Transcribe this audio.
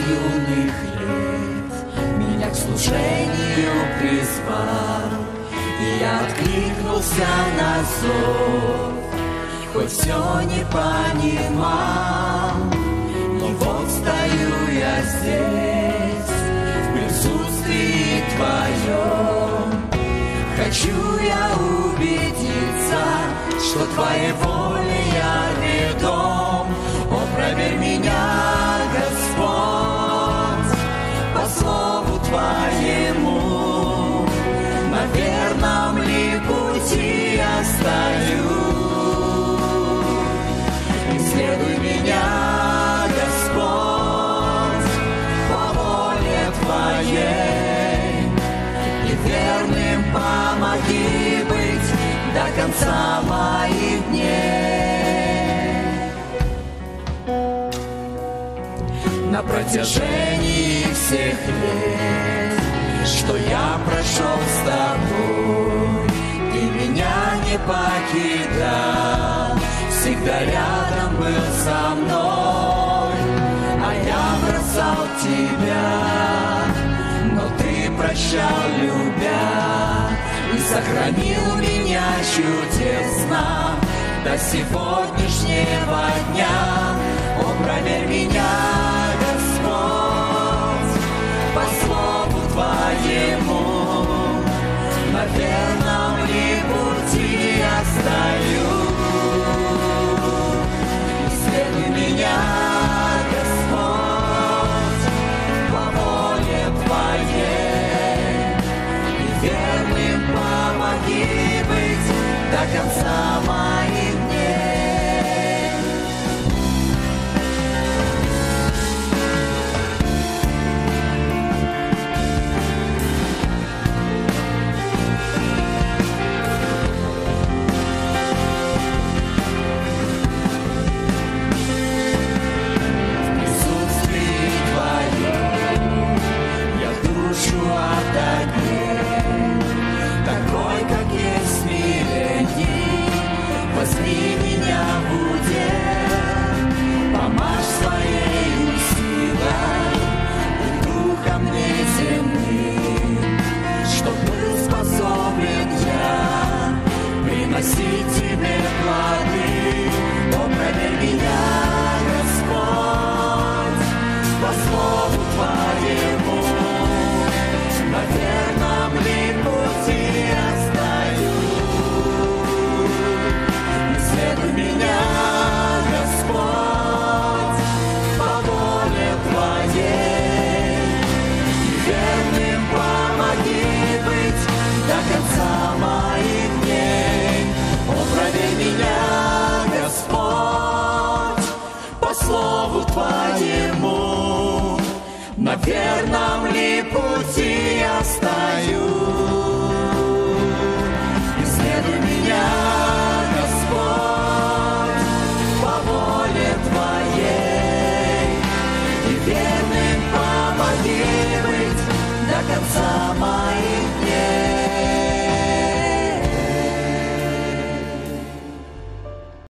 юных лет меня к служению призвал, и я откликнулся на зов, хоть все не понимал. Но вот стою я здесь, в присутствии Твоем. Хочу я убедиться, что Твоей воле я ведом. О, проверь меня, Господь, по слову Твоему. На верном ли пути я стою? Исследуй меня, Господь, по воле Твоей, и верным помоги быть до конца моих дней. На протяжении всех лет, что я прошел с Тобой, Ты меня не покидал, всегда рядом был со мной, а я бросал Тебя, но Ты прощал, любя, и сохранил меня чудесно до сегодняшнего дня. О, проверь меня, Господь, по слову Твоему. На верном ли пути я стою? Исследуй меня, Господь, по воле Твоей, и верным помоги быть до конца моих дней. Такой, как есть, смиренный, возьми меня в удел, помажь своей силой и духом неземным, чтоб был способен я приносить Тебе плоды. О, проверь меня, Господь, по слову Твоему. На верном ли пути я стою? Исследуй меня, Господь, по воле Твоей, и верным помоги быть до конца моих дней. О, проверь меня, Господь, по слову Твоему. На верном ли пути я стою? Исследуй меня, Господь, по воле Твоей, и верным помоги быть до конца моих дней.